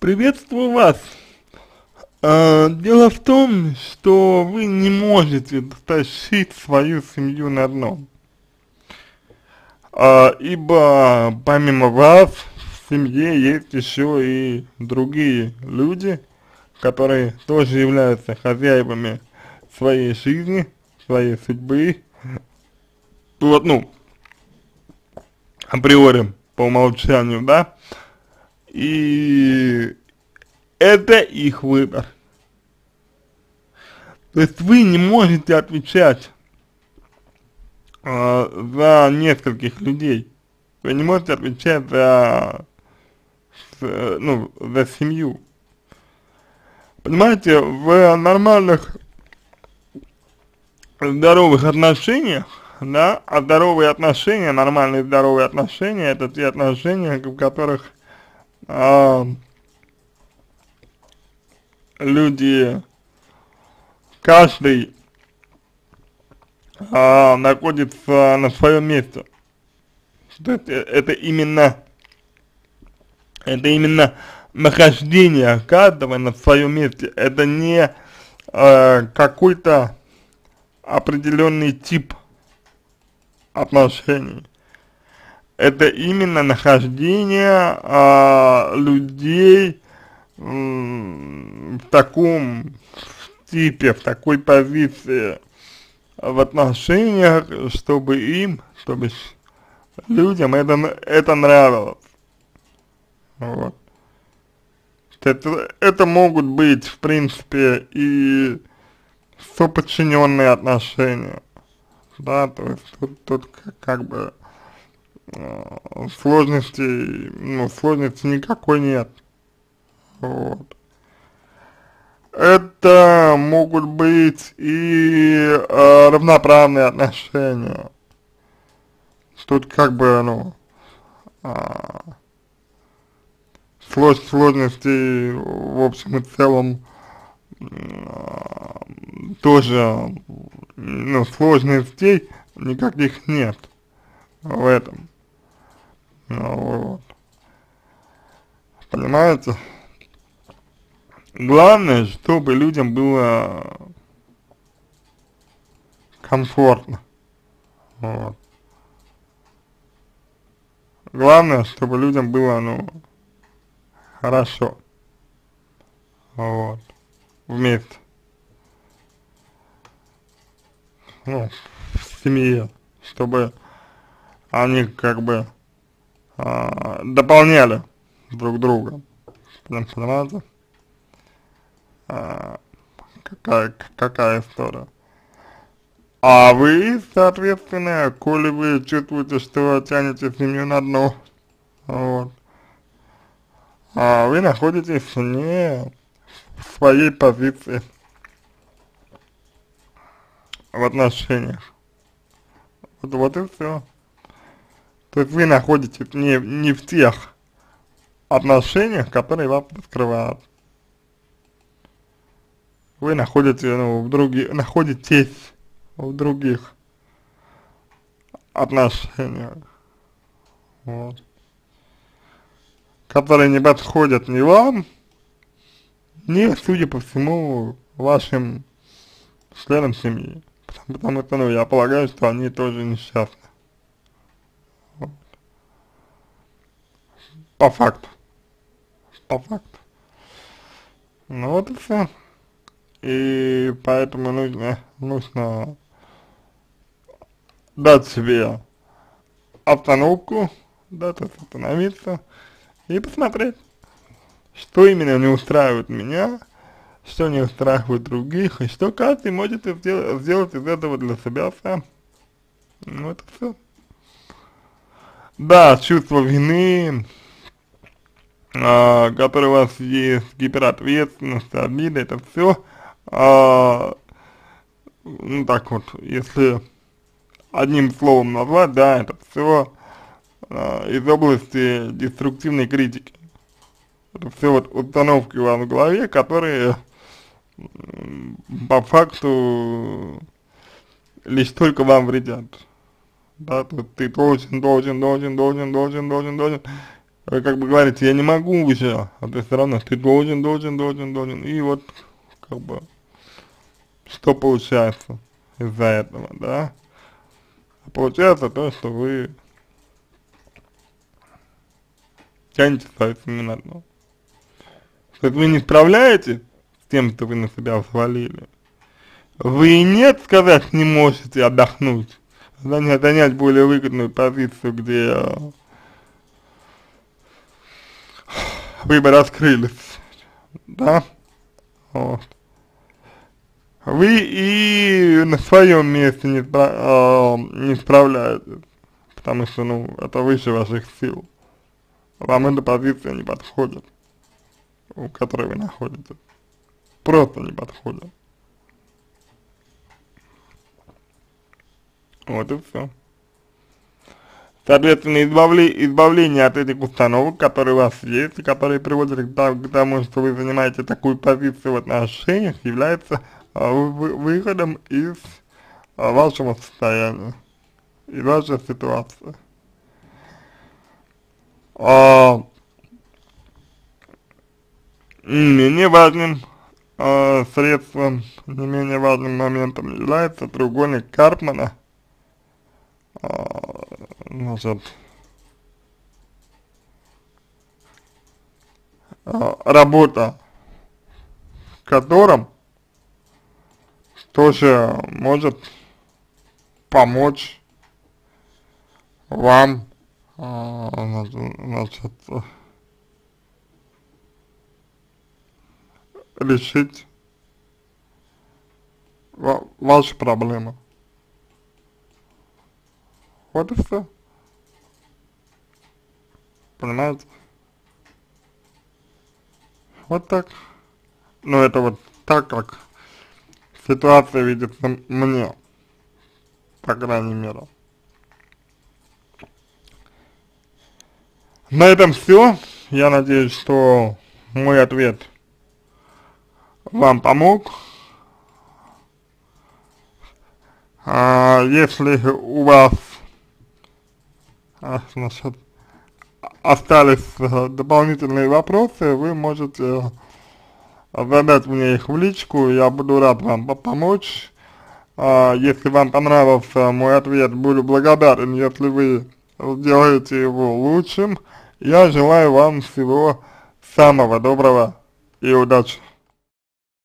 Приветствую вас. Дело в том, что вы не можете тащить свою семью на дно. Ибо помимо вас в семье есть еще и другие люди, которые тоже являются хозяевами своей жизни, своей судьбы. Вот, ну, априори, по умолчанию, да. И это их выбор. То есть вы не можете отвечать за нескольких людей. Вы не можете отвечать за семью. Понимаете, в нормальных, здоровых отношениях, да, а здоровые отношения, нормальные здоровые отношения, это те отношения, в которых люди, каждый находится на своем месте. То есть это именно нахождение каждого на своем месте. Это не какой-то определенный тип отношений. Это именно нахождение людей в таком типе, в такой позиции в отношениях, чтобы людям это нравилось. Вот. Это могут быть, в принципе, и соподчиненные отношения, да, то есть тут как бы сложностей никакой нет. Вот. Это могут быть и равноправные отношения. Тут как бы, сложностей в общем и целом тоже, сложностей никаких нет в этом. Вот. Понимаете? Главное, чтобы людям было комфортно. Вот. Главное, чтобы людям было, хорошо. Вот. Вместе. В семье. Чтобы они как бы дополняли друг друга. Понимаете? Какая история. А вы, соответственно, коли вы чувствуете, что тянете семью на дно, вот, вы находитесь не в своей позиции в отношениях. Вот и все. То есть вы находитесь не в тех отношениях, которые вас раскрывают. Вы находитесь в других отношениях, вот, которые не подходят ни вам, ни, судя по всему, вашим членам семьи. Потому что, я полагаю, что они тоже несчастны. Вот. По факту. Вот и все. И поэтому нужно дать себе остановку, да, то есть остановиться и посмотреть, что именно не устраивает меня, что не устраивает других, и что каждый может сделать из этого для себя сам. Вот и все. Да, чувство вины, которое у вас есть, гиперответственность, обида, это все, так вот, если одним словом назвать, да, это все из области деструктивной критики. Это все вот установки у вас в голове, которые по факту лишь только вам вредят. Да, тут ты должен. вы как бы говорите, я не могу уже, а ты все равно, ты должен, и вот, как бы, что получается из-за этого, да? Получается то, что вы тянете свою семью на дно. То есть вы не справляетесь с тем, что вы на себя взвалили. Вы и нет сказать не можете отдохнуть, занять более выгодную позицию, где вы бы раскрылись, да? Вот. Вы и на своем месте не справляетесь, потому что, ну, это выше ваших сил. Вам эта позиция не подходит, в которой вы находитесь. Просто не подходит. Вот и все. Соответственно, избавление от этих установок, которые у вас есть, и которые приводят к тому, что вы занимаете такую позицию в отношениях, является выходом из вашего состояния, из вашей ситуации. Менее важным средством, не менее важным моментом является треугольник Карпмана. Значит, работа в котором тоже может помочь вам, значит, решить ваши проблемы. Вот и все. Понимаете? Вот так. Ну, это вот так, как ситуация видится мне, по крайней мере. На этом все. Я надеюсь, что мой ответ вам помог. Если у вас значит, остались дополнительные вопросы, вы можете задать мне их в личку, я буду рад вам помочь. Если вам понравился мой ответ, буду благодарен, если вы сделаете его лучшим. Я желаю вам всего самого доброго и удачи.